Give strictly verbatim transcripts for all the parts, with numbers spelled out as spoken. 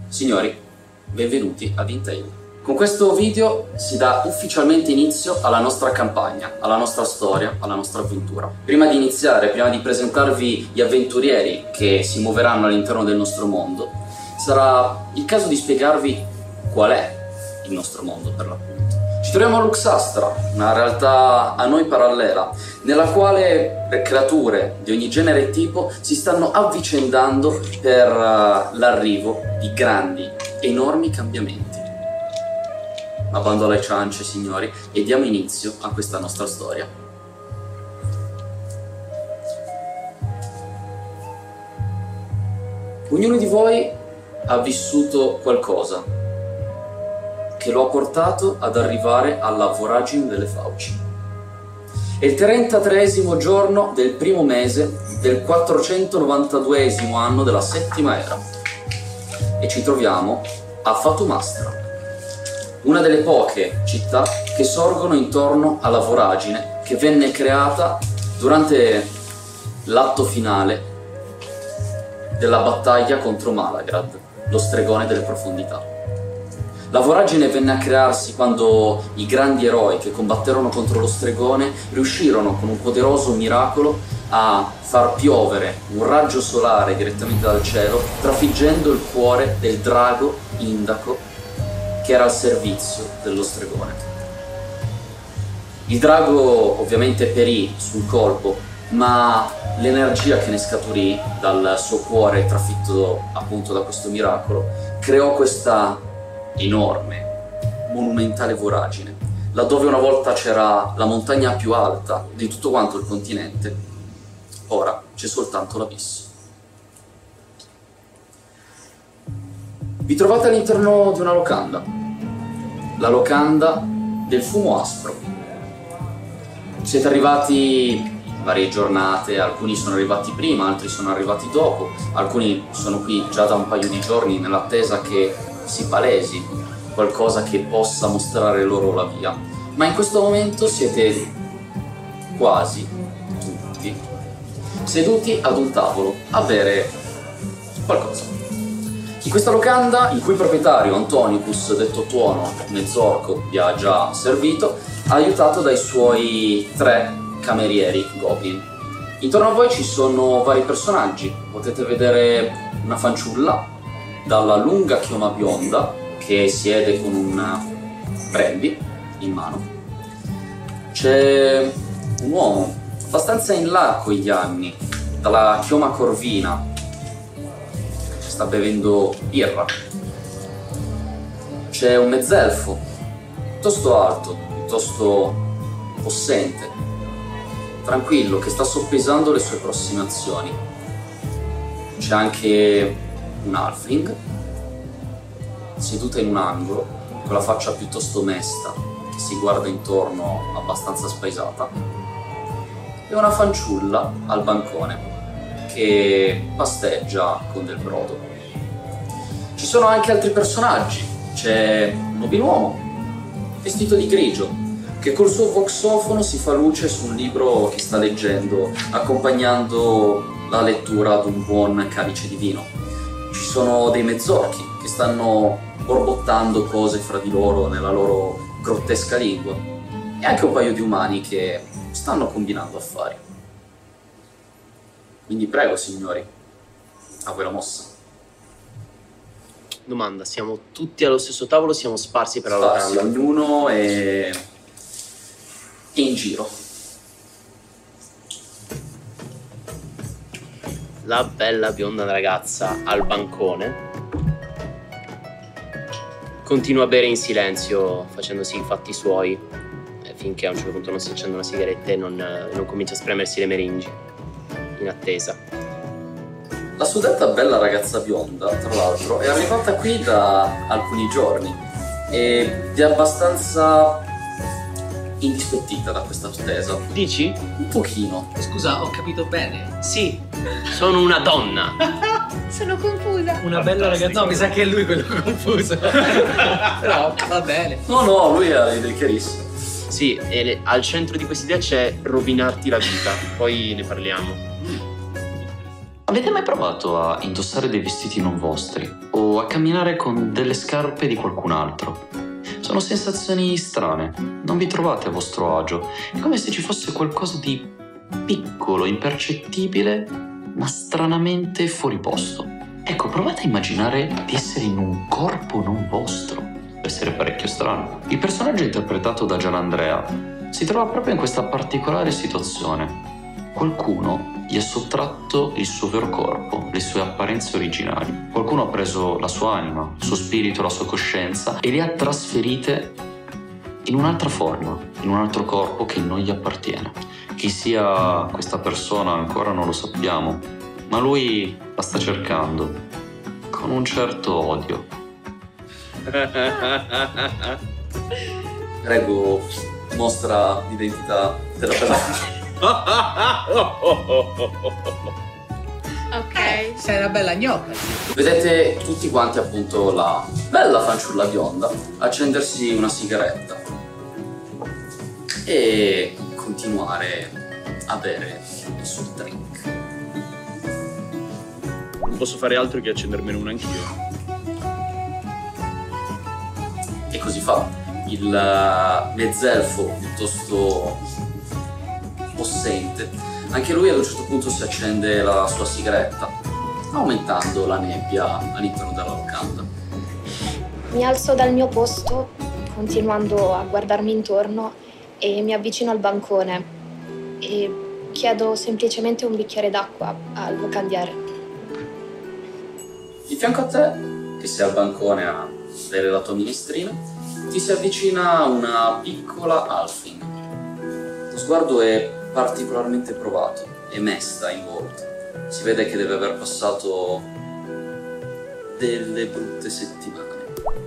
Signori, benvenuti ad Intel. Con questo video si dà ufficialmente inizio alla nostra campagna, alla nostra storia, alla nostra avventura. Prima di iniziare, prima di presentarvi gli avventurieri che si muoveranno all'interno del nostro mondo, sarà il caso di spiegarvi qual è il nostro mondo per l'appunto. Ci troviamo a Luxastra, una realtà a noi parallela, nella quale creature di ogni genere e tipo si stanno avvicendando per uh, l'arrivo di grandi, enormi cambiamenti. Ma bando alle ciance, signori, e diamo inizio a questa nostra storia. Ognuno di voi ha vissuto qualcosa che lo ha portato ad arrivare alla voragine delle fauci. È il trentatreesimo giorno del primo mese del quattrocentonovantaduesimo anno della settima era e ci troviamo a Fatumastra, una delle poche città che sorgono intorno alla voragine che venne creata durante l'atto finale della battaglia contro Malagrad, lo stregone delle profondità. La voragine venne a crearsi quando i grandi eroi che combatterono contro lo stregone riuscirono con un poderoso miracolo a far piovere un raggio solare direttamente dal cielo, trafiggendo il cuore del drago Indaco che era al servizio dello stregone. Il drago ovviamente perì sul colpo, ma l'energia che ne scaturì dal suo cuore trafitto appunto da questo miracolo creò questa enorme, monumentale voragine, laddove una volta c'era la montagna più alta di tutto quanto il continente, ora c'è soltanto l'abisso. Vi trovate all'interno di una locanda, la locanda del fumo aspro. Siete arrivati varie giornate, alcuni sono arrivati prima, altri sono arrivati dopo, alcuni sono qui già da un paio di giorni nell'attesa che si palesi qualcosa che possa mostrare loro la via, ma in questo momento siete quasi tutti seduti ad un tavolo a bere qualcosa. In questa locanda, il cui proprietario Antonicus, detto Tuono, mezzorco, vi ha già servito, aiutato dai suoi tre camerieri goblin. Intorno a voi ci sono vari personaggi, potete vedere una fanciulla dalla lunga chioma bionda che siede con un brandy in mano. C'è un uomo abbastanza in là con gli anni, dalla chioma corvina, sta bevendo birra. C'è un mezzelfo piuttosto alto, piuttosto possente, tranquillo, che sta soppesando le sue prossime azioni. C'è anche un halfling seduta in un angolo con la faccia piuttosto mesta che si guarda intorno abbastanza spaesata, e una fanciulla al bancone che pasteggia con del brodo. Ci sono anche altri personaggi. C'è un nobiluomo vestito di grigio che col suo voxofono si fa luce su un libro che sta leggendo, accompagnando la lettura ad un buon calice di vino. Ci sono dei mezzorchi che stanno borbottando cose fra di loro nella loro grottesca lingua, e anche un paio di umani che stanno combinando affari. Quindi prego, signori, a voi la mossa. Domanda, siamo tutti allo stesso tavolo o siamo sparsi per la Sparsi, locanda? ognuno è in giro. La bella bionda ragazza al bancone continua a bere in silenzio, facendosi i fatti suoi, finché a un certo punto non si accende una sigaretta e non, non comincia a spremersi le meringi, in attesa. La suddetta bella ragazza bionda, tra l'altro, è arrivata qui da alcuni giorni ed è abbastanza indispettita da questa attesa. Dici? Un pochino. Scusa, ho capito bene. Sì, sono una donna. Sono confusa. Una bella ragazza. No, mi sa che è lui quello confuso. Però va bene. No, no, lui ha le idee chiarissime. Sì, e le- al centro di questa idea c'è rovinarti la vita, poi ne parliamo. Avete mai provato a indossare dei vestiti non vostri o a camminare con delle scarpe di qualcun altro? Sono sensazioni strane, non vi trovate a vostro agio, è come se ci fosse qualcosa di piccolo, impercettibile, ma stranamente fuori posto. Ecco, provate a immaginare di essere in un corpo non vostro. Deve essere parecchio strano. Il personaggio interpretato da Gianandrea si trova proprio in questa particolare situazione. Qualcuno gli ha sottratto il suo vero corpo, le sue apparenze originali. Qualcuno ha preso la sua anima, il suo spirito, la sua coscienza e le ha trasferite in un'altra forma, in un altro corpo che non gli appartiene. Chi sia questa persona ancora non lo sappiamo, ma lui la sta cercando con un certo odio. Prego, mostra l'identità della persona. Ok. Sei una bella gnocca. Vedete tutti quanti appunto la bella fanciulla bionda accendersi una sigaretta e continuare a bere il suo drink. Non posso fare altro che accendermene una anch'io. E così fa. Il mezzelfo piuttosto possente, anche lui ad un certo punto si accende la sua sigaretta, aumentando la nebbia all'interno della locanda. Mi alzo dal mio posto, continuando a guardarmi intorno, e mi avvicino al bancone e chiedo semplicemente un bicchiere d'acqua al locandiere. Di fianco a te, che sei al bancone a bere la tua minestrina, ti si avvicina una piccola halfling. Lo sguardo è particolarmente provato e mesta in volto. Si vede che deve aver passato delle brutte settimane.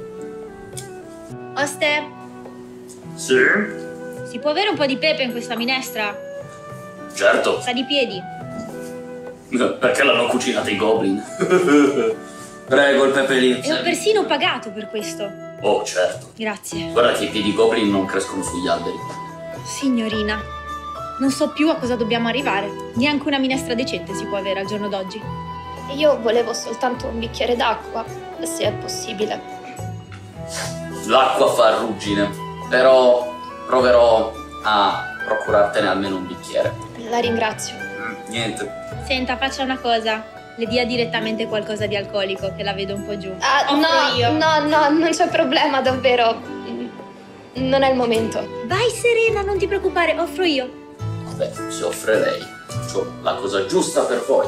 Oste, Sì? si può avere un po' di pepe in questa minestra? Certo. Sta di piedi. Perché l'hanno cucinata i goblin? Prego, il pepe lì. E ho persino pagato per questo. Oh, certo. Grazie. Guarda che i piedi goblin non crescono sugli alberi. Signorina, non so più a cosa dobbiamo arrivare. Neanche una minestra decente si può avere al giorno d'oggi. Io volevo soltanto un bicchiere d'acqua, se è possibile. L'acqua fa ruggine, però proverò a procurartene almeno un bicchiere. La ringrazio. Mm, niente. Senta, faccia una cosa. Le dia direttamente qualcosa di alcolico, che la vedo un po' giù. Ah, Offro no, io. no, no, non c'è problema, davvero. Non è il momento. Vai serena, non ti preoccupare, offro io. Vabbè, se offre lei, faccio la cosa giusta per voi.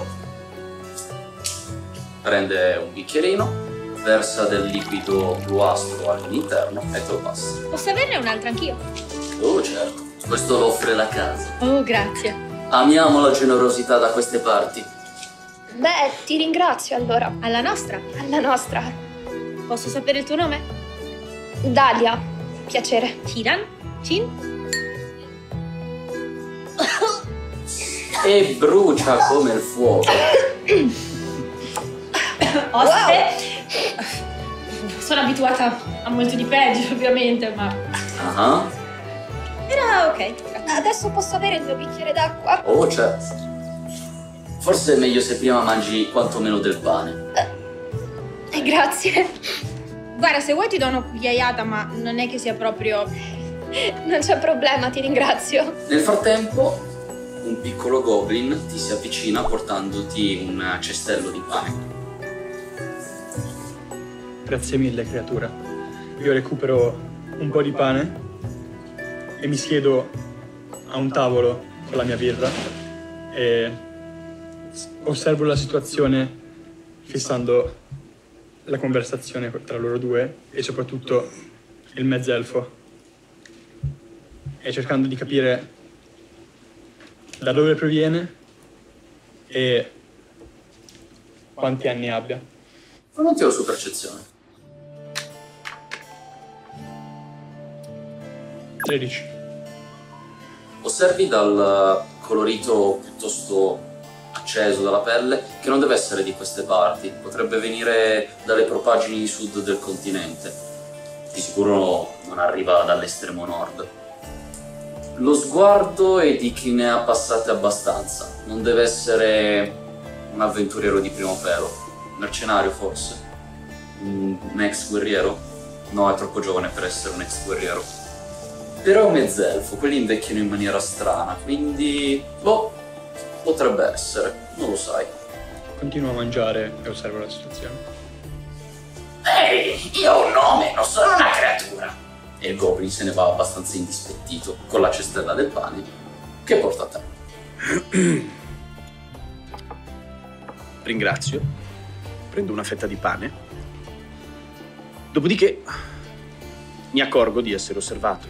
Prende un bicchierino, versa del liquido bluastro all'interno e te lo passa. Posso averne un'altra anch'io? Oh certo, questo lo offre la casa. Oh, grazie. Amiamo la generosità da queste parti. Beh, ti ringrazio allora. Alla nostra. Alla nostra. Posso sapere il tuo nome? Dalia, piacere. Kiran? Chin? E brucia come il fuoco. Oste? Sono abituata a molto di peggio, ovviamente, ma... Ah, Era ok. Adesso posso avere il mio bicchiere d'acqua? oh certo. Forse è meglio se prima mangi quantomeno del pane. Eh, grazie. Guarda, se vuoi ti do una cugliaiata, ma non è che sia proprio... Non c'è problema, ti ringrazio. Nel frattempo, un piccolo goblin ti si avvicina portandoti un cestello di pane. Grazie mille, creatura. Io recupero un po' di pane e mi siedo a un tavolo con la mia birra e osservo la situazione fissando la conversazione tra loro due e soprattutto il mezzelfo e cercando di capire da dove proviene e quanti anni abbia. Fammi un tiro su percezione. tredici. Osservi dal colorito piuttosto acceso della pelle che non deve essere di queste parti, potrebbe venire dalle propaggini di sud del continente. Di sicuro non arriva dall'estremo nord. Lo sguardo è di chi ne ha passate abbastanza, non deve essere un avventuriero di primo pelo. Mercenario forse? Un, un ex guerriero? No, è troppo giovane per essere un ex guerriero. Però è un mezzelfo, quelli invecchiano in maniera strana, quindi... boh, potrebbe essere, non lo sai. Continuo a mangiare e osservo la situazione. Ehi, io ho un nome, non sono una creatura. E il goblin se ne va abbastanza indispettito, con la cestella del pane, che porta a te. Ringrazio. Prendo una fetta di pane. Dopodiché mi accorgo di essere osservato.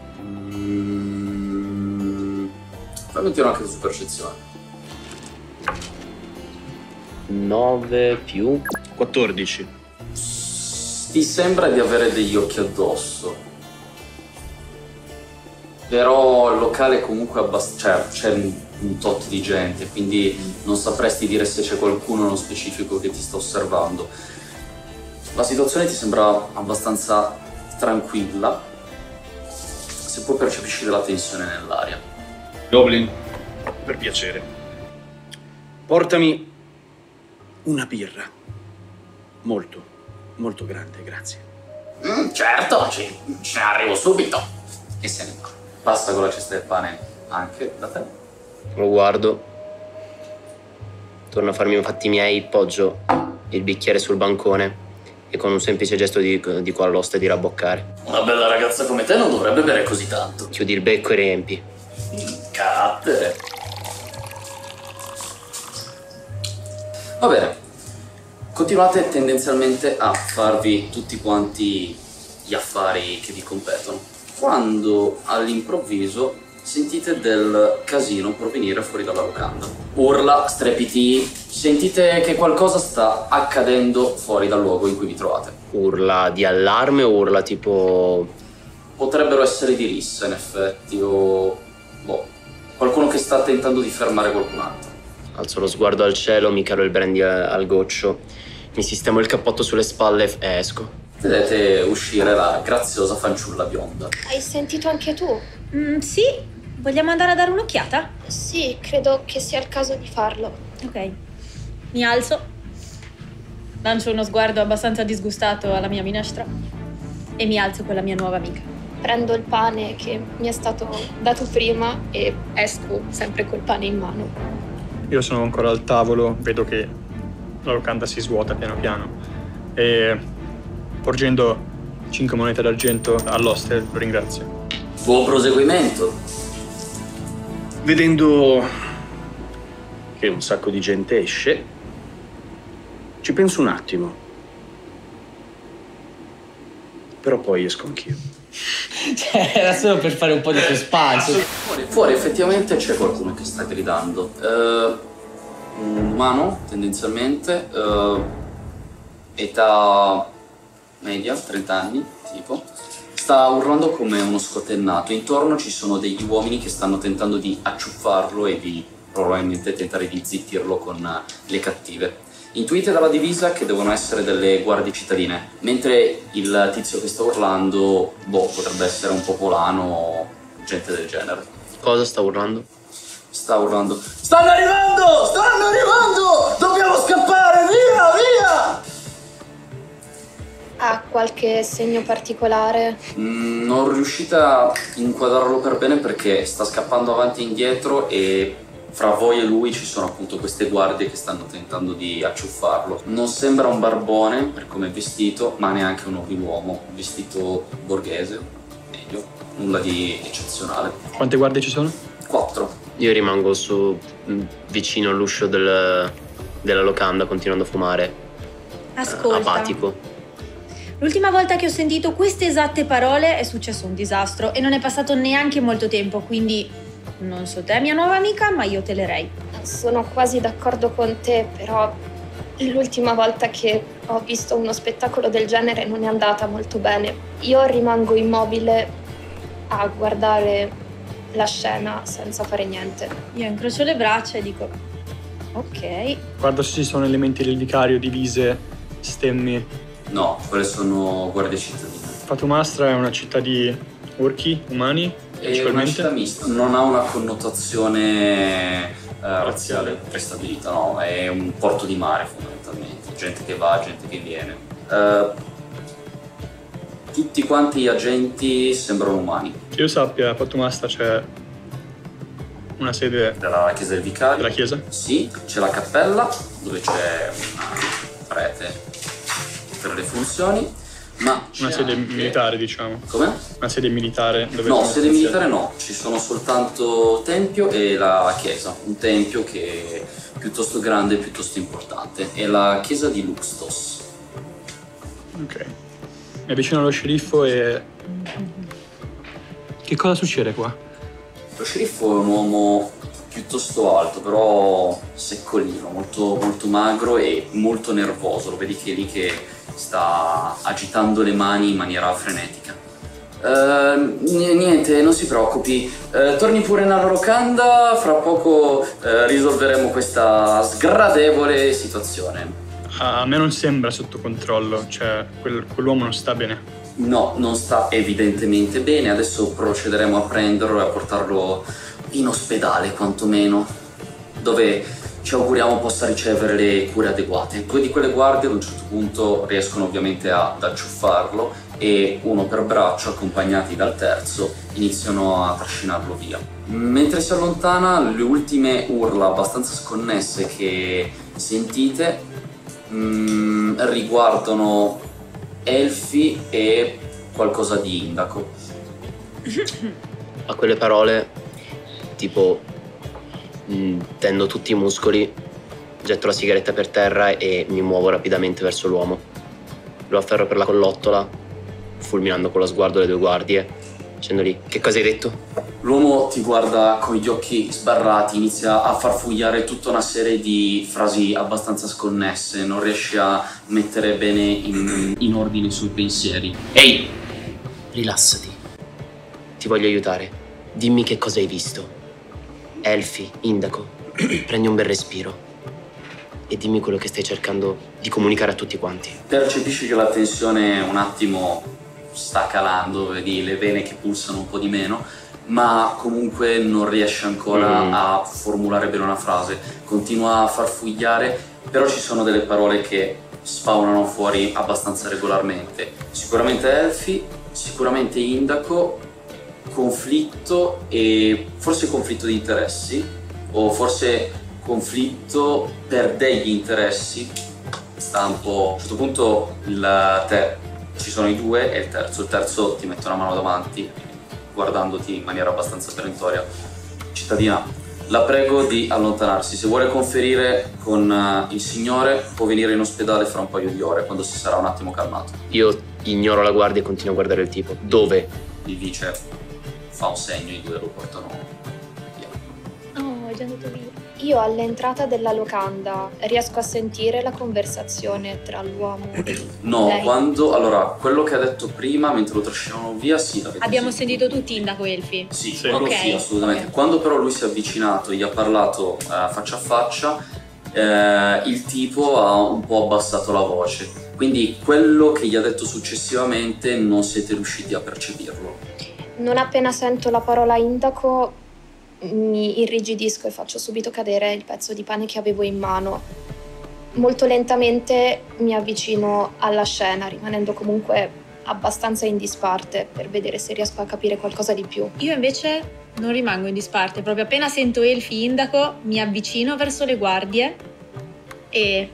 Mm, fammi un tiro anche su percezione. nove più... quattordici. Ti sembra di avere degli occhi addosso. Però il locale comunque abbast- cioè, c'è un, un tot di gente, quindi non sapresti dire se c'è qualcuno nello specifico che ti sta osservando. La situazione ti sembra abbastanza tranquilla, seppur percepisci della tensione nell'aria. Goblin, per piacere, portami una birra. Molto, molto grande, grazie. Mm, certo, ci, ci arrivo subito. E se ne va. Passa con la cesta del pane anche da te. Lo guardo. Torno a farmi i fatti miei, poggio il bicchiere sul bancone e con un semplice gesto di, di qua all'oste di rabboccare. Una bella ragazza come te non dovrebbe bere così tanto. Chiudi il becco e riempi. Carattere. Va bene. Continuate tendenzialmente a farvi tutti quanti gli affari che vi competono, quando all'improvviso sentite del casino provenire fuori dalla locanda. Urla, strepiti, sentite che qualcosa sta accadendo fuori dal luogo in cui vi trovate. Urla di allarme o urla tipo... Potrebbero essere di rissa in effetti, o... boh, qualcuno che sta tentando di fermare qualcun altro. Alzo lo sguardo al cielo, mi calo il brandy al goccio, mi sistemo il cappotto sulle spalle e esco. Vedete uscire la graziosa fanciulla bionda. Hai sentito anche tu? Mm, sì, vogliamo andare a dare un'occhiata? Sì, credo che sia il caso di farlo. Ok. Mi alzo, lancio uno sguardo abbastanza disgustato alla mia minestra e mi alzo con la mia nuova amica. Prendo il pane che mi è stato dato prima e esco sempre col pane in mano. Io sono ancora al tavolo, vedo che la locanda si svuota piano piano e porgendo cinque monete d'argento all'oste lo ringrazio. Buon proseguimento. Vedendo che un sacco di gente esce, ci penso un attimo. Però poi esco anch'io. Cioè, era solo per fare un po' di suspense. Fuori, fuori effettivamente c'è qualcuno che sta gridando. Uh, un umano, tendenzialmente, uh, età media, trenta anni, tipo. Sta urlando come uno scotennato. Intorno ci sono degli uomini che stanno tentando di acciuffarlo e di probabilmente tentare di zittirlo con le cattive. Intuite dalla divisa che devono essere delle guardie cittadine, mentre il tizio che sta urlando, boh, potrebbe essere un popolano o gente del genere. Cosa sta urlando? Sta urlando: stanno arrivando! Stanno arrivando! Dobbiamo scappare! Via, via! Ha qualche segno particolare? Mm, non riuscite a inquadrarlo per bene perché sta scappando avanti e indietro e fra voi e lui ci sono appunto queste guardie che stanno tentando di acciuffarlo. Non sembra un barbone per come è vestito, ma neanche un nobiluomo, vestito borghese, meglio, nulla di eccezionale. Quante guardie ci sono? Quattro. Io rimango su vicino all'uscio del, della locanda continuando a fumare. Ascolta. Apatico. L'ultima volta che ho sentito queste esatte parole è successo un disastro e non è passato neanche molto tempo, quindi non so te, mia nuova amica, ma io telerei. Sono quasi d'accordo con te, però l'ultima volta che ho visto uno spettacolo del genere non è andata molto bene. Io rimango immobile a guardare la scena senza fare niente. Io incrocio le braccia e dico: ok. Guardo se ci sono elementi del vicario, divise, stemmi. No, quelle sono guardie cittadine. Fatumastra è una città di orchi, umani? È una città mista, non ha una connotazione eh, razziale prestabilita, no, è un porto di mare fondamentalmente, gente che va, gente che viene. Uh, tutti quanti gli agenti sembrano umani. Che io sappia, a Porto Masta c'è una sede della chiesa del vicario. Della chiesa? Sì, c'è la cappella dove c'è un prete per le funzioni, ma una sede anche... militare, diciamo. Come? Una sede militare dove No, sede militare no, ci sono soltanto tempio e la chiesa, un tempio che è piuttosto grande e piuttosto importante, è la chiesa di Luxtos. Ok. Mi avvicino allo sceriffo e... Che cosa succede qua? Lo sceriffo è un uomo piuttosto alto, però seccolino, molto, molto magro e molto nervoso. Lo vedi che è lì che sta agitando le mani in maniera frenetica. Uh, niente, non si preoccupi, uh, torni pure nella locanda, fra poco uh, risolveremo questa sgradevole situazione. A me non sembra sotto controllo, cioè quel, quell'uomo non sta bene. No, non sta evidentemente bene, adesso procederemo a prenderlo e a portarlo in ospedale quantomeno, dove ci auguriamo possa ricevere le cure adeguate. Due di quelle guardie ad un certo punto riescono ovviamente ad acciuffarlo e uno per braccio, accompagnati dal terzo, iniziano a trascinarlo via. Mentre si allontana, le ultime urla abbastanza sconnesse che sentite mh, riguardano elfi e qualcosa di indaco. A quelle parole, tipo, mh, tendo tutti i muscoli, getto la sigaretta per terra e mi muovo rapidamente verso l'uomo. Lo afferro per la collottola, fulminando con lo sguardo le due guardie, dicendo lì: che cosa hai detto? L'uomo ti guarda con gli occhi sbarrati, inizia a farfugliare tutta una serie di frasi abbastanza sconnesse, non riesce a mettere bene in, in ordine i suoi pensieri. Ehi, rilassati. Ti voglio aiutare. Dimmi che cosa hai visto. Elfi, indaco, prendi un bel respiro e dimmi quello che stai cercando di comunicare a tutti quanti. Percepisci che la tensione un attimo sta calando, vedi le vene che pulsano un po' di meno, ma comunque non riesce ancora mm. a formulare bene una frase. Continua a farfugliare, però ci sono delle parole che spawnano fuori abbastanza regolarmente. Sicuramente elfi, sicuramente indaco, conflitto e forse conflitto di interessi, o forse conflitto per degli interessi. Sta un po'... A un certo punto il te, ci sono i due e il terzo. Il terzo ti mette una mano davanti, guardandoti in maniera abbastanza perentoria. Cittadina, la prego di allontanarsi. Se vuole conferire con il signore può venire in ospedale fra un paio di ore, quando si sarà un attimo calmato. Io ignoro la guardia e continuo a guardare il tipo. Dove? Il vice fa un segno, i due lo portano via. Oh, è già andato via. Io all'entrata della locanda riesco a sentire la conversazione tra l'uomo e No, lei. quando... Allora, quello che ha detto prima, mentre lo trascinavano via, sì, l'avete Abbiamo sentito. sentito tutti Indaco Elfi? Sì, Sì. quello Ok, sì, assolutamente. ok. Quando però lui si è avvicinato e gli ha parlato uh, faccia a faccia, uh, il tipo ha un po' abbassato la voce. Quindi quello che gli ha detto successivamente non siete riusciti a percepirlo. Non appena sento la parola indaco mi irrigidisco e faccio subito cadere il pezzo di pane che avevo in mano. Molto lentamente mi avvicino alla scena, rimanendo comunque abbastanza in disparte per vedere se riesco a capire qualcosa di più. Io invece non rimango in disparte, proprio appena sento Elfi Indaco mi avvicino verso le guardie e...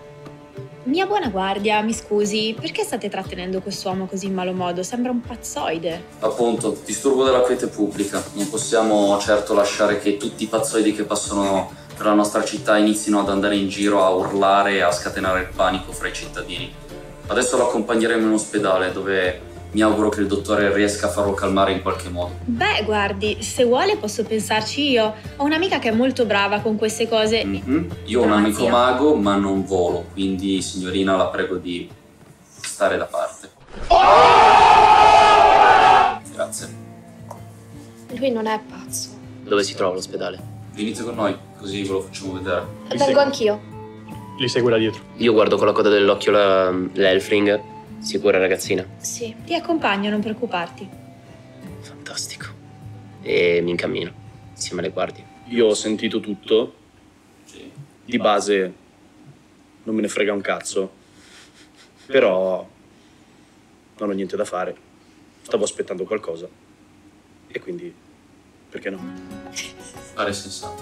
Mia buona guardia, mi scusi, perché state trattenendo quest'uomo così in malo modo? Sembra un pazzoide. Appunto, disturbo della quiete pubblica. Non possiamo certo lasciare che tutti i pazzoidi che passano per la nostra città inizino ad andare in giro a urlare e a scatenare il panico fra i cittadini. Adesso lo accompagneremo in ospedale, dove mi auguro che il dottore riesca a farlo calmare in qualche modo. Beh, guardi, se vuole posso pensarci io. Ho un'amica che è molto brava con queste cose. Mm-hmm. Io ho un amico Diplomazia. mago, ma non volo, quindi signorina la prego di stare da parte. Grazie. Lui non è pazzo. Dove si trova l'ospedale? Venite con noi, così ve lo facciamo vedere. Vengo anch'io. Li segue da dietro. Io guardo con la coda dell'occhio la- l'Elfling. Sicura ragazzina? Sì. Ti accompagno, non preoccuparti. Fantastico. e mi incammino insieme alle guardie. Io ho sentito tutto. Sì. Di base non me ne frega un cazzo. Però non ho niente da fare. Stavo aspettando qualcosa. E quindi, perché no? Pare sensato.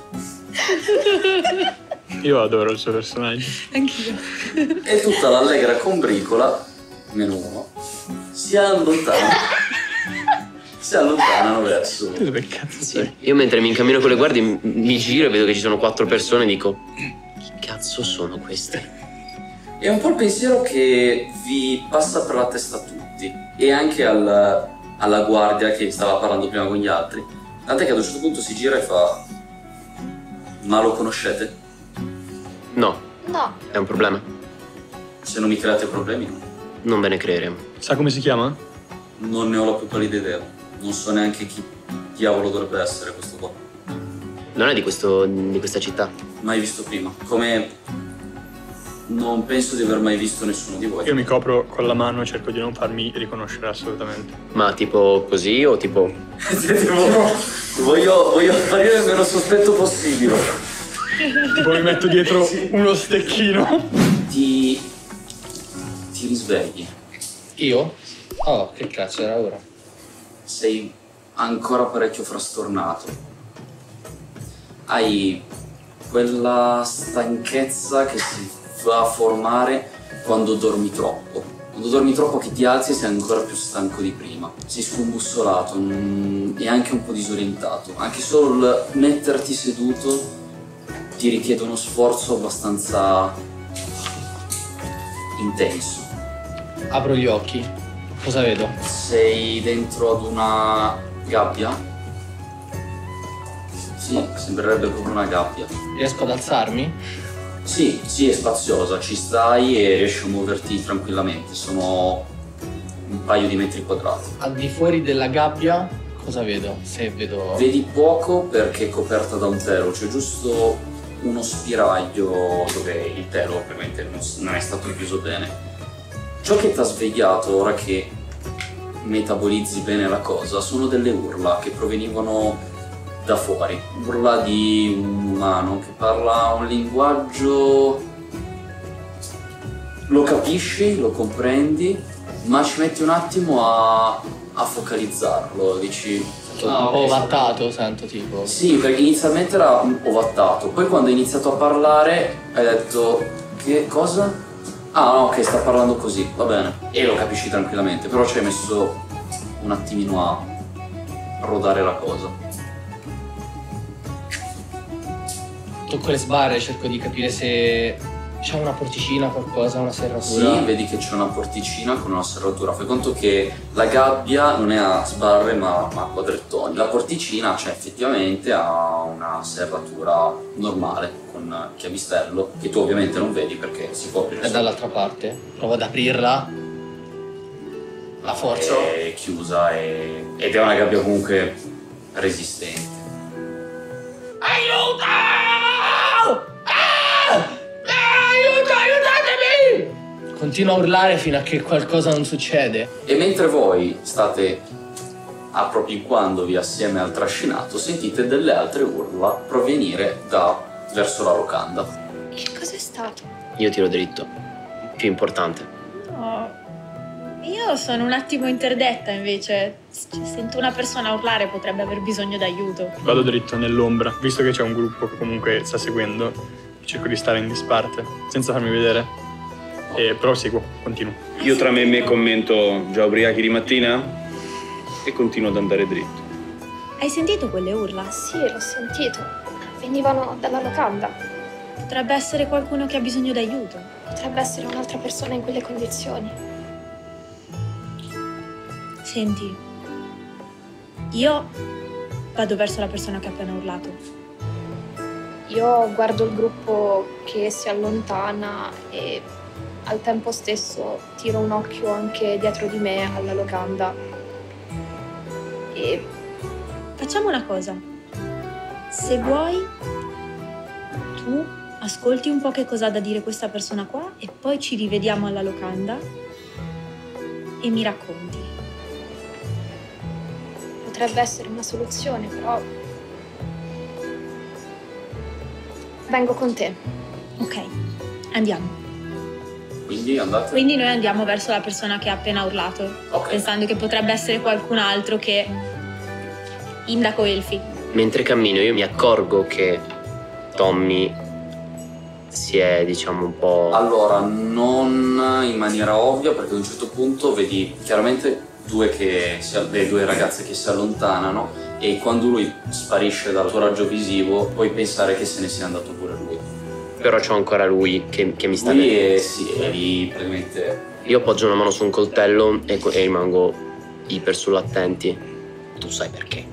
Io adoro il suo personaggio. Anch'io. E tutta l'allegra combricola, meno uno, si allontana. si allontanano verso. Tu dove cazzo sei? Sì. Io mentre mi incammino con le guardie m- mi giro e vedo che ci sono quattro persone e dico: chi cazzo sono queste? È un po' il pensiero che vi passa per la testa a tutti e anche al, alla guardia che stava parlando prima con gli altri. Tant'è che ad un certo punto si gira e fa: ma lo conoscete? No, No, è un problema. Se non mi create problemi, no. Non ve ne creeremo. Sa come si chiama? Non ne ho la più pallida idea. Non so neanche chi diavolo dovrebbe essere questo qua. Non è di, questo, di questa città. Mai visto prima. Come non penso di aver mai visto nessuno di voi. Io mi copro con la mano e cerco di non farmi riconoscere assolutamente. Ma tipo così o tipo... tipo, voglio, voglio apparire il meno sospetto possibile. Tipo mi metto dietro uno stecchino. Ti... ti risvegli. Io? Oh, che cazzo, era ora. Sei ancora parecchio frastornato. Hai quella stanchezza che si va a formare quando dormi troppo. Quando dormi troppo che ti alzi e sei ancora più stanco di prima. Sei scombussolato mm, e anche un po' disorientato. Anche solo il metterti seduto ti richiede uno sforzo abbastanza intenso. Apro gli occhi. Cosa vedo? Sei dentro ad una gabbia? Sì, sembrerebbe proprio una gabbia. Riesco ad alzarmi? Sì, sì, è spaziosa, ci stai e riesci a muoverti tranquillamente. Sono un paio di metri quadrati. Al di fuori della gabbia cosa vedo? Se vedo... Vedi poco perché è coperta da un telo, c'è giusto uno spiraglio dove il telo ovviamente non s- non è stato chiuso bene. Ciò che ti ha svegliato, ora che metabolizzi bene la cosa, sono delle urla che provenivano da fuori. Urla di un umano che parla un linguaggio... Lo capisci, lo comprendi, ma ci metti un attimo a, a focalizzarlo. Dici... un "Ah, po' ok, ovattato, sento tipo. sì, perché inizialmente era un ovattato, poi quando hai iniziato a parlare hai detto che cosa? Ah no, ok, sta parlando così, va bene. E lo capisci tranquillamente, però ci hai messo un attimino a rodare la cosa. Tocco le sbarre, cerco di capire se c'è una porticina, qualcosa, una serratura. Sì, vedi che c'è una porticina con una serratura. Fai conto che la gabbia non è a sbarre ma a quadrettoni. La porticina c'è effettivamente a una serratura normale con chiavistello che tu ovviamente non vedi perché si può aprire È solo. dall'altra parte. Provo ad aprirla. La forzo. È chiusa e... ed è una gabbia comunque resistente. Aiuto! Ah! Aiuto, aiutatemi! Continuo a urlare fino a che qualcosa non succede. E mentre voi state appropinquandovi assieme al trascinato, sentite delle altre urla provenire da verso la locanda. che cos'è stato? Io tiro dritto. Più importante. No. Io sono un attimo interdetta invece. Se sento una persona urlare potrebbe aver bisogno d'aiuto. Vado dritto nell'ombra, visto che c'è un gruppo che comunque sta seguendo, cerco di stare in disparte, senza farmi vedere. E però seguo, continuo. Io tra me e me commento: già ubriachi di mattina? E continuo ad andare dritto. Hai sentito quelle urla? Sì, l'ho sentito. Venivano dalla locanda. Potrebbe essere qualcuno che ha bisogno d'aiuto. Potrebbe essere un'altra persona in quelle condizioni. Senti, io vado verso la persona che ha appena urlato. Io guardo il gruppo che si allontana e al tempo stesso tiro un occhio anche dietro di me alla locanda. E Facciamo una cosa. Se vuoi, tu ascolti un po' che cosa ha da dire questa persona qua e poi ci rivediamo alla locanda e mi racconti. potrebbe essere una soluzione, però... Vengo con te. Ok, andiamo. Quindi andate? Quindi noi andiamo verso la persona che ha appena urlato, Ok. pensando che potrebbe essere qualcun altro che Indaco Elfi. Mentre cammino io mi accorgo che Tommy si è, diciamo, un po'... Allora, non in maniera ovvia, perché ad un certo punto vedi chiaramente due che si, le due ragazze che si allontanano e quando lui sparisce dal tuo raggio visivo puoi pensare che se ne sia andato pure lui. Però c'ho ancora lui che, che mi sta Lui vedendo. è, sì, è lì praticamente... Io appoggio una mano su un coltello e, e rimango iper sull'attenti. Tu sai perché.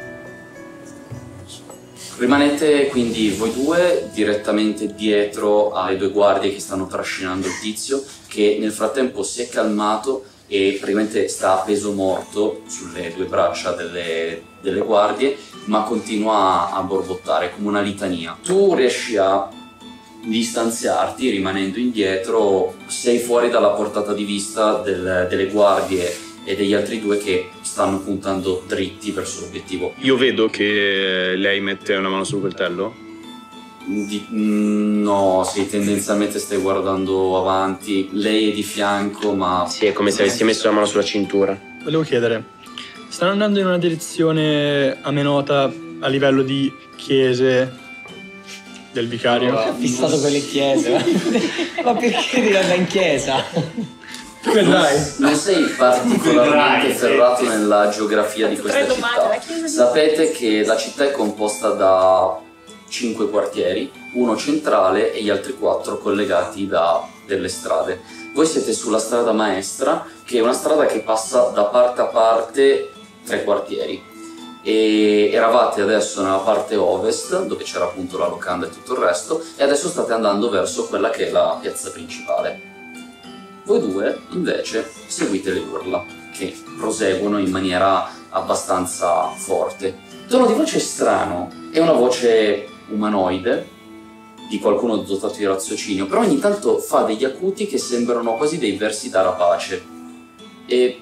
Rimanete quindi voi due direttamente dietro alle due guardie che stanno trascinando il tizio, che nel frattempo si è calmato e praticamente sta appeso morto sulle due braccia delle, delle guardie, ma continua a, a borbottare come una litania. Tu riesci a distanziarti rimanendo indietro, sei fuori dalla portata di vista del, delle guardie e degli altri due che stanno puntando dritti verso l'obiettivo. Io vedo che lei mette una mano sul coltello. Di, mm, no, sì, tendenzialmente stai guardando avanti, lei è di fianco, ma... Sì, è come se avessi messo la mano sulla cintura. Volevo chiedere, stanno andando in una direzione a me nota a livello di chiese del vicario? È fissato con le chiese. Ma perché devi andare in chiesa? Tu vedrai. Non sei particolarmente ferrato nella geografia di questa città. Sapete che la città è composta da cinque quartieri, uno centrale e gli altri quattro collegati da delle strade. Voi siete sulla strada maestra, che è una strada che passa da parte a parte tra i quartieri. E eravate adesso nella parte ovest, dove c'era appunto la locanda e tutto il resto, e adesso state andando verso quella che è la piazza principale. Voi due, invece, seguite le urla, che proseguono in maniera abbastanza forte. Il tono di voce è strano, è una voce umanoide, di qualcuno dotato di raziocinio, però ogni tanto fa degli acuti che sembrano quasi dei versi da rapace. E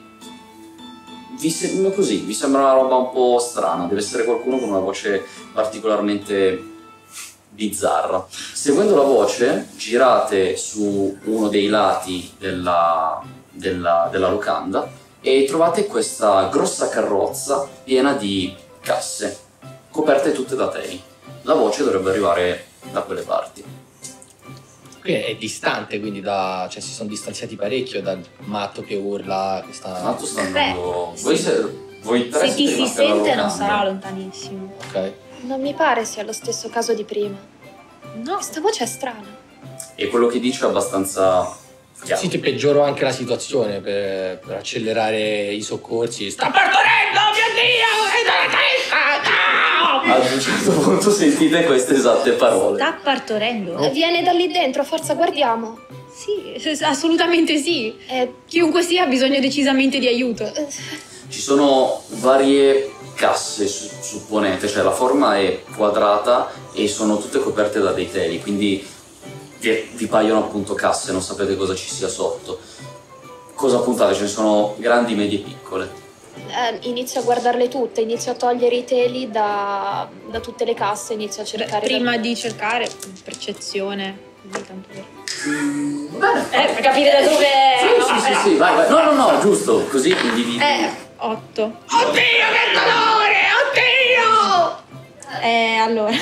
vi sembra così, vi sembra una roba un po' strana, deve essere qualcuno con una voce particolarmente bizzarra. Seguendo la voce, girate su uno dei lati della, della, della locanda e trovate questa grossa carrozza piena di casse, coperte tutte da teli. La voce dovrebbe arrivare da quelle parti. Qui è distante, quindi da... cioè si sono distanziati parecchio dal matto che urla questa... Tanto sta andando... Beh, voi, sì. se, voi tre Se ti siete si rimasti alla sente non locanda. sarà lontanissimo. Ok. Non mi pare sia lo stesso caso di prima. No, Questa voce è strana. E quello che dice è abbastanza chiaro. Sì, ti peggioro anche la situazione per, per accelerare i soccorsi. Sta partorendo, mio Dio! È dalla testa! No! Ad un certo punto sentite queste esatte parole. sta partorendo. Eh, Viene da lì dentro, forza, guardiamo. Sì, s- assolutamente sì. Eh, Chiunque sia ha bisogno decisamente di aiuto. eh, Ci sono varie casse, su- supponete, cioè la forma è quadrata e sono tutte coperte da dei teli, quindi vi, vi paiono appunto casse, non sapete cosa ci sia sotto. Cosa puntate? Ce ne sono grandi, medie e piccole. eh, inizio a guardarle tutte, inizio a togliere i teli da, da tutte le casse, inizio a cercare... Prima da- di cercare, percezione. Così tanto per... Bene. Eh, per capire da dove... Sì, sì, sì, sì, vai, vai. No, no, no, giusto, così individi. Eh, otto. Oddio, che dolore! Oddio! Eh, allora...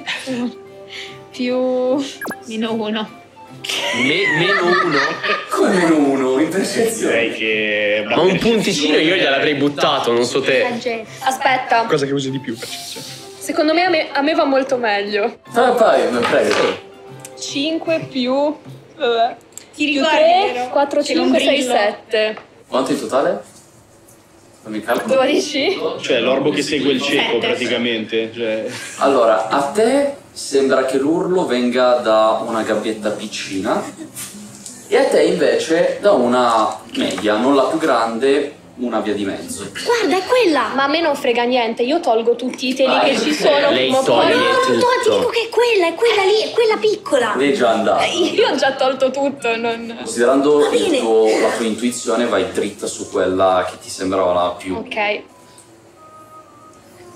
più... meno uno. Me- meno uno? Come meno uno, in percezione. Direi che... Ma un punticino io gliel'avrei buttato, non so te. Aspetta, Cosa che usi di più, percezione. secondo me a, me a me va molto meglio. Vai, vai, prego, prego. cinque più... vabbè. Ti Più ricordi, tre, vero? quattro, Che non cinque, sei, brillo. sette. Quanto in totale? Fammi il calcolo. dodici? Cioè, l'orbo che segue il cieco, Sette. praticamente. Cioè... Allora, a te sembra che l'urlo venga da una gabbietta piccina e a te invece da una media, non la più grande, una via di mezzo. Guarda, è quella! Ma a me non frega niente, io tolgo tutti i teli Vai. che ci sono. Lei prima o toglie poi- tutto. che è quella, è quella lì, è quella piccola. Lei è già andata. Io ho già tolto tutto, non... Considerando Va il bene. tuo- la tua intuizione, vai dritta su quella che ti sembrava la più. Ok.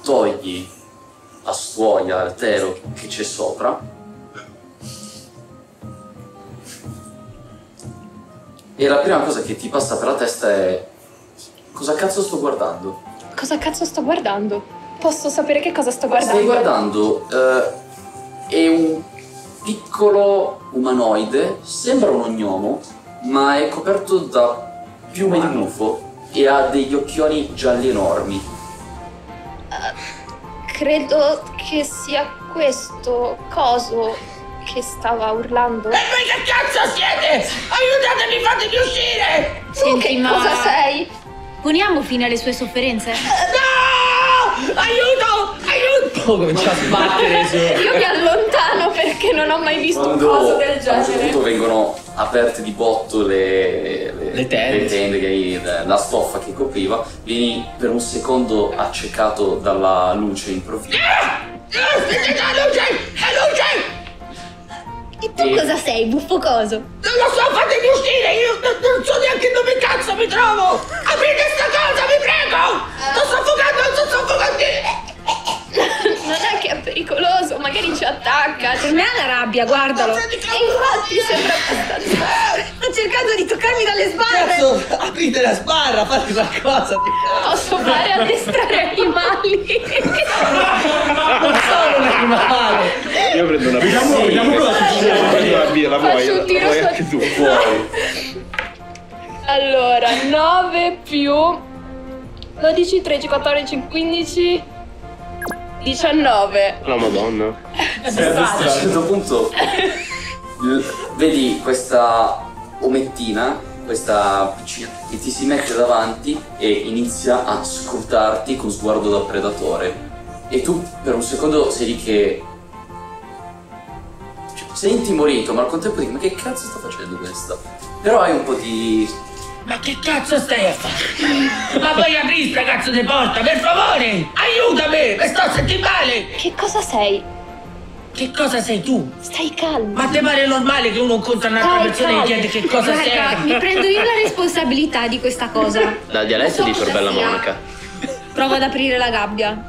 togli la stuoia, il telo che c'è sopra e la prima cosa che ti passa per la testa è: cosa cazzo sto guardando? Cosa cazzo sto guardando? Posso sapere che cosa sto guardando? Stai guardando eh, è un piccolo umanoide, sembra un ognomo, ma è coperto da piume di gufo e ha degli occhioni gialli enormi. Uh, credo che sia questo coso che stava urlando. E voi che cazzo siete? Aiutatemi, fatemi uscire! Tu che ma- cosa sei? Poniamo fine alle sue sofferenze? No! Aiuto! Aiuto! Oh, comincia a sbattere su. Io mi allontano perché non ho mai visto Quando un coso del a un certo genere. punto vengono aperte di botto le, le, Le tende. le tende che hai- la stoffa che copriva, vieni per un secondo accecato dalla luce improvvisa. La luce! La luce! E tu E- cosa sei, buffo coso? Non lo so, fatemi uscire! Io non, non so neanche dove cazzo mi trovo! Aprite sta cosa, vi prego! Sto soffocando, sto soffocando! Non è che è pericoloso, magari ci attacca. Per me ha la rabbia, guardalo. E infatti sembra abbastanza. Sto cercando di toccarmi dalle sbarre. Cazzo, aprite la sbarra, fate qualcosa. Posso fare addestrare animali. Non sono un animale. Io prendo una birra. Vediamo- vediamo cosa succede. Prendi una birra, la Faccio vuoi? un tiro La vuoi su- anche tu? Fuori. Allora, nove più dodici, tredici, quattordici, quindici, diciannove. La madonna. A un certo punto l- vedi questa omettina, questa piccina, che ti si mette davanti e inizia a scrutarti con sguardo da predatore. E tu per un secondo sei lì che... cioè, sei intimorito, ma al contempo dici: ma che cazzo sta facendo questa? Però hai un po' di... Ma che cazzo stai a fare? Ma puoi aprire sta cazzo di porta, per favore! Aiutami! Mi sto sentendo male! Che cosa sei? Che cosa sei tu? Stai calmo. Ma te pare normale che uno incontra un'altra Dai, persona e gli dai. chiede che cosa Guarda, sei? mi prendo io la responsabilità di questa cosa. Dal dialetto Non di so cosa Torbella sia. Monaca. Provo ad aprire la gabbia.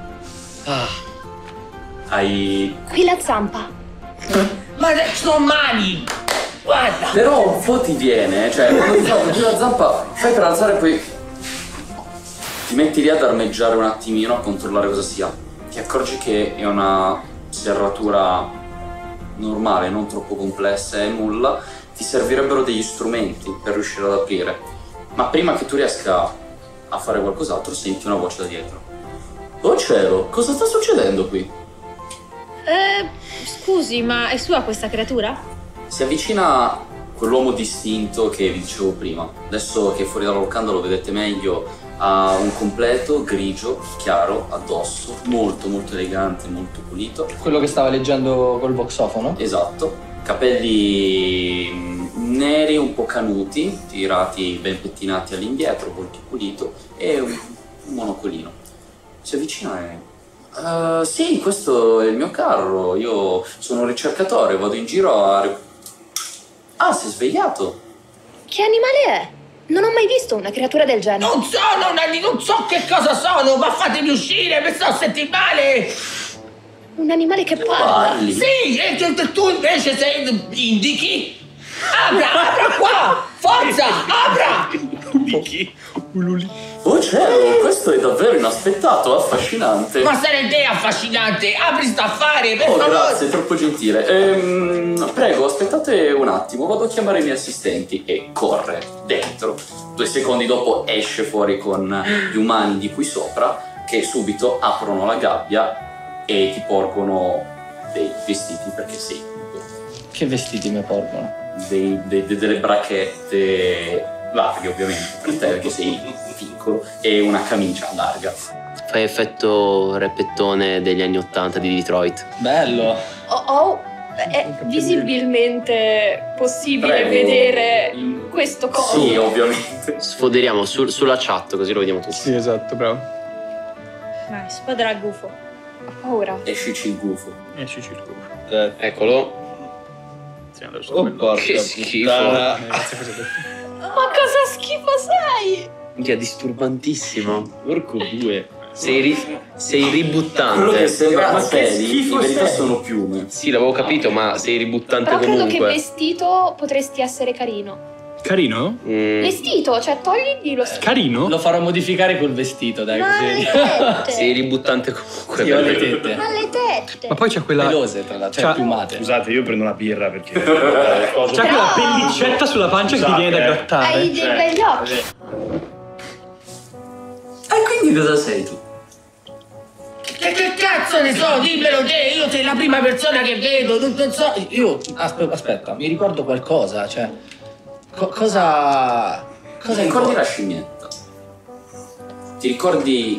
hai... Qui la zampa. Ma sono mani! Guarda! Però un po' ti viene, cioè quando ti fa più la zampa, fai per alzare e poi ti metti lì ad armeggiare un attimino, a controllare cosa sia. Ti accorgi che è una serratura normale, non troppo complessa e nulla. Ti servirebbero degli strumenti per riuscire ad aprire. Ma prima che tu riesca a fare qualcos'altro senti una voce da dietro. Oh cielo, cosa sta succedendo qui? Eh, scusi, ma è sua questa creatura? Si avvicina quell'uomo distinto che vi dicevo prima. Adesso che è fuori dalla locanda lo vedete meglio. Ha un completo grigio chiaro addosso, molto molto elegante, molto pulito. Quello che stava leggendo col voxofono. Esatto. Capelli mm, neri un po' canuti, tirati ben pettinati all'indietro, volto pulito e un, un monocolino. Si avvicina e... Uh, sì, questo è il mio carro, io sono un ricercatore, vado in giro a... Ah, sei svegliato? Che animale è? Non ho mai visto una creatura del genere. Non sono un ani- non so che cosa sono, ma fatemi uscire, mi sto sentendo male! Un animale che parla. Parli? Sì, e tu, tu invece sei indichi? Apra, apra qua! Forza, apra! Indichi? Oh cielo, questo è davvero inaspettato, affascinante. Ma sarai te affascinante, apri sta affare, per Oh, favore! grazie, troppo gentile. Ehm, prego, aspettate un attimo, vado a chiamare i miei assistenti. E corre dentro. Due secondi dopo esce fuori con gli umani di qui sopra, che subito aprono la gabbia e ti porgono dei vestiti, perché sì, Che vestiti mi portano? dei- dei- de- delle brachette larghe ovviamente, per te perché sei piccolo, e una camicia larga. Fai effetto reppettone degli anni ottanta di Detroit. Bello. Oh, oh, è visibilmente possibile Prego. vedere questo coso. Sì, ovviamente. Sfoderiamo sul- sulla chat così lo vediamo tutti. Sì, esatto, bravo. Vai, spadra al gufo. Ho paura. Escici il gufo. Esci circo. Eccolo. Sì, adesso Oh, quello. porca Che schifo. puttana. Eh, grazie, cosa detto. Ma cosa schifo sei? Minchia, disturbantissimo. Porco due. Sei, ri, sei ributtante. Quello che sembra Ma che peli, schifo in verità sei. sono piume. Sì, l'avevo capito, ma sei ributtante Però credo comunque. che vestito potresti essere carino. Carino? Mm. Vestito, cioè togligli lo schifo. Carino? Lo farò modificare col vestito, dai, Ma così. le tette! Sei ributtante comunque. Sì, ho le per me. tette. Ma le tette! Ma poi c'è quella... Pelose, tra l'altro, cioè C'ha- piumate. Scusate, io prendo una birra perché... eh, cosa- C'è quella pellicetta sulla pancia che ti Scusate, viene da eh. grattare. Hai dei Cioè, begli occhi. E quindi cosa sei tu? Che, che cazzo ne so, dimmelo te, io sei la prima persona che vedo, non, non so. Io, aspe- aspetta, mi ricordo qualcosa, cioè... co- cosa... Cosa Ti ricordi ricordi? la scimmietta? Ti ricordi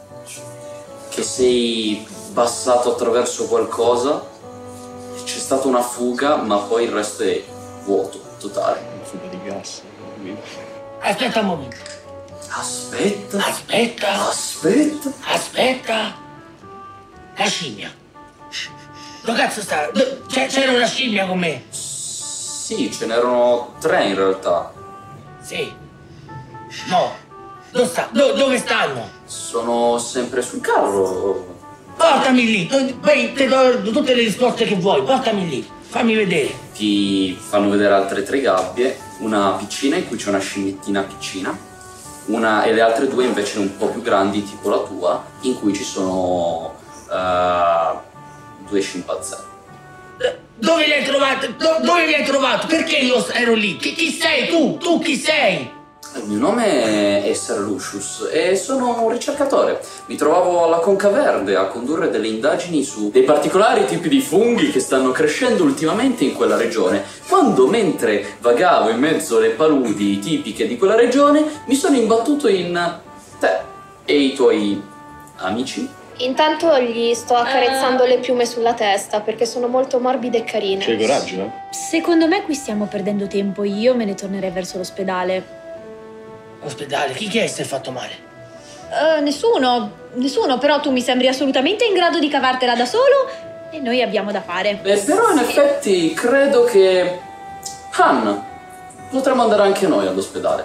che sei passato attraverso qualcosa? C'è stata una fuga, ma poi il resto è vuoto, totale. Fuga di gas. Aspetta un momento. Aspetta, Aspetta, aspetta. aspetta. La scimmia. Dove cazzo sta? Do- c'è- C'era una scimmia con me? Sì, ce n'erano tre in realtà. Sì. No. Dove sta? Do- dove stanno? Sono sempre sul carro. Portami lì. Poi ti do tutte le risposte che vuoi. Portami lì. Fammi vedere. Ti fanno vedere altre tre gabbie, una piccina in cui c'è una scimmiettina piccina, una, e le altre due invece un po' più grandi, tipo la tua, in cui ci sono uh, due scimpanzé. Eh, Dove li hai trovati? Do- dove li hai trovati? Perché io ero lì? Chi, chi sei tu? Tu chi sei? Il mio nome è Ser Lucius e sono un ricercatore. Mi trovavo alla Conca Verde a condurre delle indagini su dei particolari tipi di funghi che stanno crescendo ultimamente in quella regione, quando mentre vagavo in mezzo alle paludi tipiche di quella regione mi sono imbattuto in te e i tuoi amici. Intanto gli sto accarezzando le piume sulla testa perché sono molto morbide e carine. C'hai coraggio, eh? Secondo me qui stiamo perdendo tempo. Io me ne tornerei verso l'ospedale. Ospedale, chi che è si è fatto male? Eh, nessuno, nessuno, però tu mi sembri assolutamente in grado di cavartela da solo e noi abbiamo da fare. Beh, però in effetti credo che... Han, potremmo andare anche noi all'ospedale.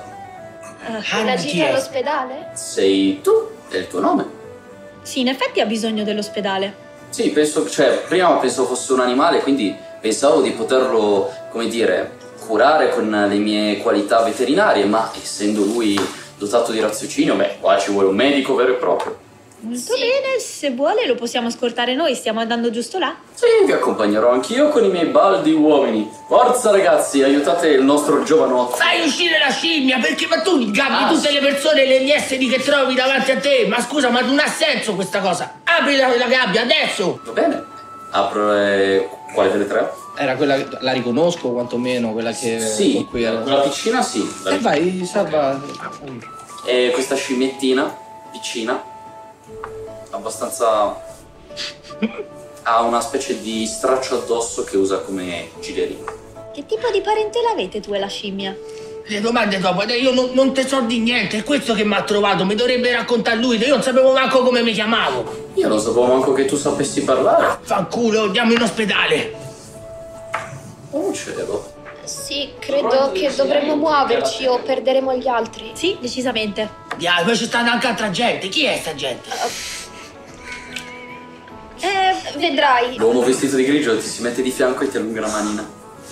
Una gita all'ospedale? Sei tu e il tuo nome. Sì, in effetti ha bisogno dell'ospedale. Sì, penso, cioè, prima pensavo fosse un animale, quindi pensavo di poterlo, come dire, curare con le mie qualità veterinarie, ma essendo lui dotato di raziocinio, beh, qua ci vuole un medico vero e proprio. Molto bene, se vuole lo possiamo scortare noi, stiamo andando giusto là. Sì, vi accompagnerò anch'io con i miei baldi uomini. Forza ragazzi, aiutate il nostro giovanotto. Fai uscire la scimmia, perché ma tu ingabbi Ah, tutte sì. le persone, gli esseri che trovi davanti a te. Ma scusa, ma non ha senso questa cosa. Apri la, la gabbia adesso. Va bene, apro eh, quale delle tre? Era quella, la riconosco quantomeno, quella che... Sì, con cui era... quella piccina sì. la E vai, salva... E questa scimmiettina, piccina, abbastanza... ha una specie di straccio addosso che usa come gilerino. Che tipo di parentela avete tu e la scimmia? Le domande dopo, io non, non te so di niente, è questo che mi ha trovato, mi dovrebbe raccontare lui, io non sapevo manco come mi chiamavo. Io non sapevo manco che tu sapessi parlare. Fanculo, andiamo in ospedale. Oh cielo. Sì, credo che dovremmo muoverci o perderemo gli altri. Sì, decisamente. Dai, poi c'è stata anche altra gente, chi è sta gente? Eh, vedrai. L'uomo vestito di grigio ti si mette di fianco e ti allunga la manina.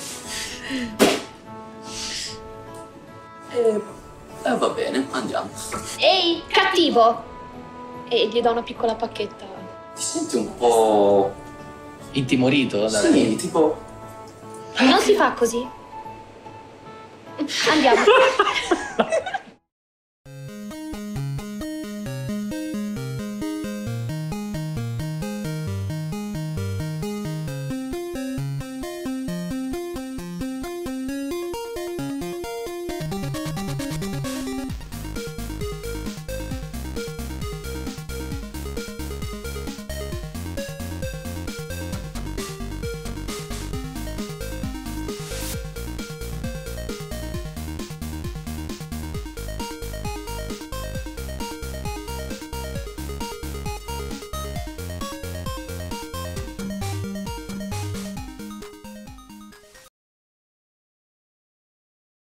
E... eh, va bene, andiamo. Ehi, cattivo! E gli do una piccola pacchetta. Ti senti un po'... Intimorito? Da sì, tipo... Non si fa così. Andiamo.